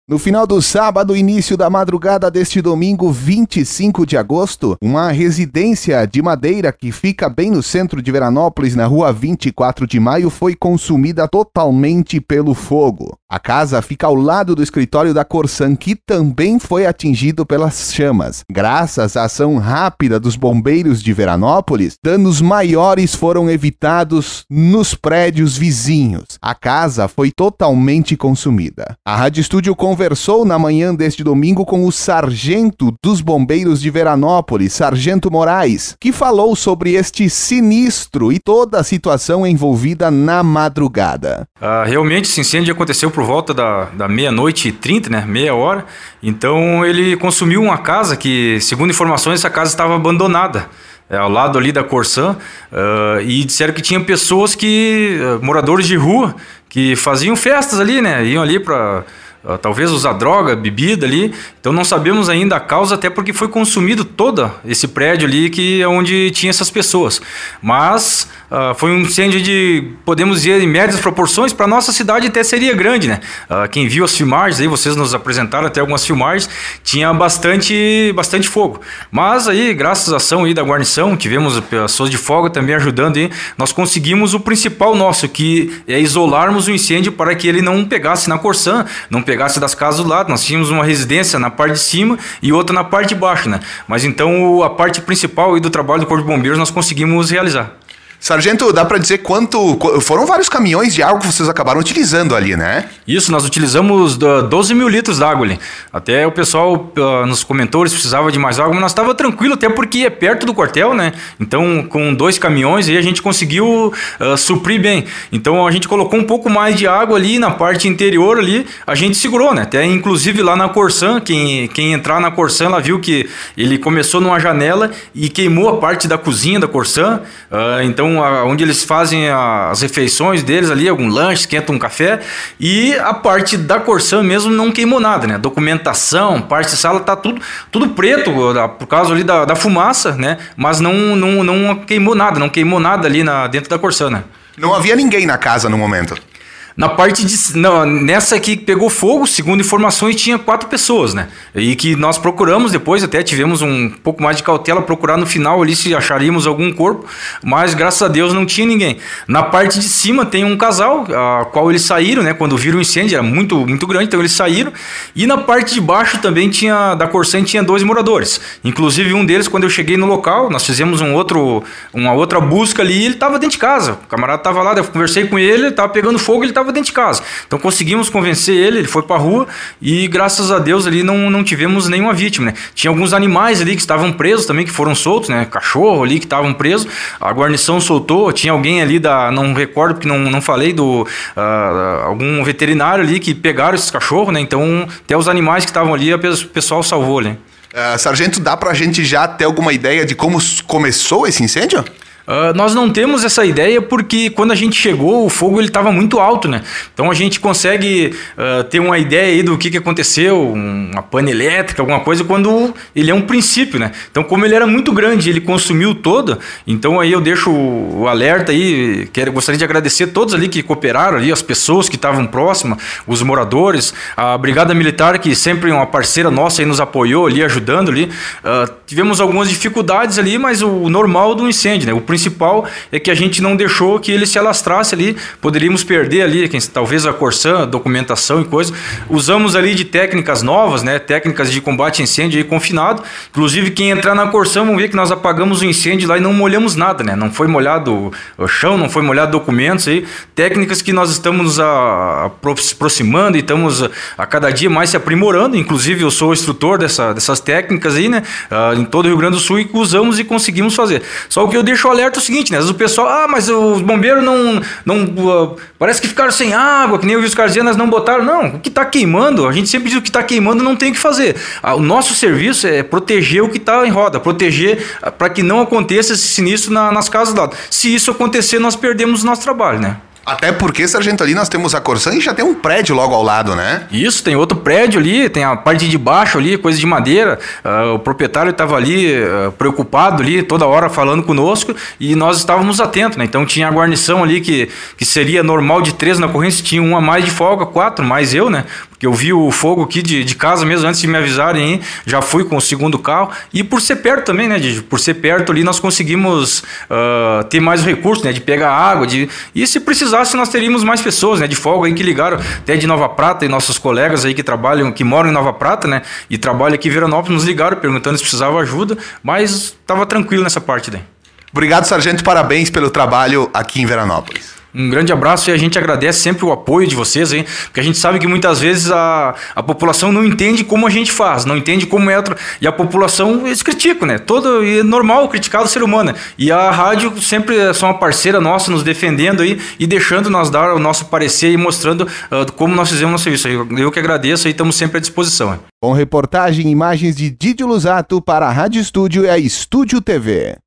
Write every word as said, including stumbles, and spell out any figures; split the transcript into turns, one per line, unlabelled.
No final do sábado, início da madrugada deste domingo, vinte e cinco de agosto, uma residência de madeira que fica bem no centro de Veranópolis, na rua vinte e quatro de maio, foi consumida totalmente pelo fogo. A casa fica ao lado do escritório da Corsan, que também foi atingido pelas chamas. Graças à ação rápida dos bombeiros de Veranópolis, danos maiores foram evitados nos prédios vizinhos. A casa foi totalmente consumida. A Rádio Estúdio conversou na manhã deste domingo com o sargento dos bombeiros de Veranópolis, Sargento Moraes, que falou sobre este sinistro e toda a situação envolvida na madrugada.
Ah, realmente esse incêndio aconteceu por volta da, da meia-noite e trinta, né? Meia hora. Então ele consumiu uma casa que, segundo informações, essa casa estava abandonada. É, ao lado ali da Corsan, uh, e disseram que tinha pessoas que, uh, moradores de rua, que faziam festas ali, né? Iam ali para uh, talvez usar droga, bebida ali. Então não sabemos ainda a causa, até porque foi consumido todo esse prédio ali que é onde tinha essas pessoas. Mas uh, foi um incêndio de, podemos dizer, em médias proporções. Para nossa cidade até seria grande, né? Uh, quem viu as filmagens aí, vocês nos apresentaram até algumas filmagens, tinha bastante, bastante fogo. Mas aí, graças à ação aí da guarnição, tivemos pessoas de folga também ajudando aí, nós conseguimos o principal nosso, que é isolarmos o incêndio para que ele não pegasse na Corsan, não pegasse das casas do lado. Nós tínhamos uma residência na parte de cima e outra na parte de baixo, né? Mas então a parte principal aí do trabalho do Corpo de Bombeiros nós conseguimos realizar.
Sargento, dá para dizer quanto... Foram vários caminhões de água que vocês acabaram utilizando ali, né?
Isso, nós utilizamos doze mil litros d'água ali. Até o pessoal uh, nos comentou, eles precisavam de mais água, mas nós estava tranquilo, até porque é perto do quartel, né? Então, com dois caminhões aí a gente conseguiu uh, suprir bem. Então, a gente colocou um pouco mais de água ali na parte interior ali, a gente segurou, né? Até, inclusive, lá na Corsan, quem, quem entrar na Corsan, ela viu que ele começou numa janela e queimou a parte da cozinha da Corsan. Uh, então, onde eles fazem as refeições deles ali, algum lanche, esquentam um café, e a parte da Corsan mesmo não queimou nada, né? Documentação, parte de sala, tá tudo, tudo preto, por causa ali da, da fumaça, né? Mas não, não, não queimou nada, não queimou nada ali na, dentro da Corsan, né?
Não havia ninguém na casa no momento?
Na parte de... Não, nessa aqui que pegou fogo, segundo informações, tinha quatro pessoas, né? E que nós procuramos depois, até tivemos um pouco mais de cautela, procurar no final ali se acharíamos algum corpo, mas graças a Deus não tinha ninguém. Na parte de cima tem um casal, a qual eles saíram, né? Quando viram o incêndio, era muito, muito grande, então eles saíram. E na parte de baixo também tinha, da Corsan, tinha dois moradores. Inclusive um deles, quando eu cheguei no local, nós fizemos um outro, uma outra busca ali, e ele estava dentro de casa. O camarada estava lá, eu conversei com ele, ele estava pegando fogo, ele estava dentro de casa. Então conseguimos convencer ele, ele foi para a rua e graças a Deus ali não, não tivemos nenhuma vítima, né? Tinha alguns animais ali que estavam presos também, que foram soltos, né? Cachorro ali que estavam presos, a guarnição soltou, tinha alguém ali da, não recordo porque não, não falei, do uh, algum veterinário ali que pegaram esses cachorros, né? Então até os animais que estavam ali, o pessoal salvou ali.
Uh, sargento, dá pra gente já ter alguma ideia de como começou esse incêndio?
Uh, nós não temos essa ideia porque quando a gente chegou o fogo ele estava muito alto, né? Então a gente consegue uh, ter uma ideia aí do que, que aconteceu, uma pane elétrica, alguma coisa, quando ele é um princípio, né? Então como ele era muito grande, ele consumiu todo, então aí eu deixo o, o alerta aí, quero, gostaria de agradecer todos ali que cooperaram ali, as pessoas que estavam próximas, os moradores, a Brigada Militar que sempre uma parceira nossa aí nos apoiou ali, ajudando ali. Uh, tivemos algumas dificuldades ali, mas o normal do incêndio, né? O principal é que a gente não deixou que ele se alastrasse ali, poderíamos perder ali, quem, talvez a Corsan, documentação e coisa. Usamos ali de técnicas novas, né, técnicas de combate a incêndio aí confinado. Inclusive quem entrar na Corsan, vão ver que nós apagamos o incêndio lá e não molhamos nada, né, não foi molhado o chão, não foi molhado documentos aí, técnicas que nós estamos a, a aproximando e estamos a, a cada dia mais se aprimorando. Inclusive eu sou instrutor dessa, dessas técnicas aí, né, uh, em todo o Rio Grande do Sul, e que usamos e conseguimos fazer. Só o que eu deixo alerta é o seguinte, né? Às vezes o pessoal, ah, mas os bombeiros não, não uh, parece que ficaram sem água, que nem eu vi os caras dizendo, eles não botaram. Não, o que está queimando, a gente sempre diz o que está queimando não tem o que fazer. Ah, o nosso serviço é proteger o que está em roda, proteger uh, para que não aconteça esse sinistro na, nas casas do lado. Se isso acontecer, nós perdemos o nosso trabalho, né?
Até porque, sargento, ali nós temos a Corsan e já tem um prédio logo ao lado, né?
Isso, tem outro prédio ali, tem a parte de baixo ali, coisa de madeira. Uh, o proprietário estava ali uh, preocupado ali, toda hora falando conosco, e nós estávamos atentos, né? Então tinha a guarnição ali que, que seria normal de três na ocorrência, tinha um a mais de folga, quatro, mais eu, né? porque eu vi o fogo aqui de, de casa mesmo, antes de me avisarem, hein, já fui com o segundo carro, e por ser perto também, né, de, por ser perto ali, nós conseguimos uh, ter mais recursos, né, de pegar água, de, e se precisasse nós teríamos mais pessoas, né, de folga aí que ligaram, até de Nova Prata, e nossos colegas aí que trabalham, que moram em Nova Prata, né, e trabalham aqui em Veranópolis, nos ligaram perguntando se precisava ajuda, mas estava tranquilo nessa parte daí.
Obrigado, sargento, parabéns pelo trabalho aqui em Veranópolis.
Um grande abraço e a gente agradece sempre o apoio de vocês, hein? Porque a gente sabe que muitas vezes a, a população não entende como a gente faz, não entende como é. E a população, eles criticam, né? Todo, é normal criticar o ser humano. E a rádio sempre é só uma parceira nossa, nos defendendo aí e deixando nós dar o nosso parecer e mostrando uh, como nós fizemos o nosso serviço. Eu, eu que agradeço e estamos sempre à disposição. Hein?
Com reportagem e imagens de Didio Lusato para a Rádio Estúdio e a Estúdio T V.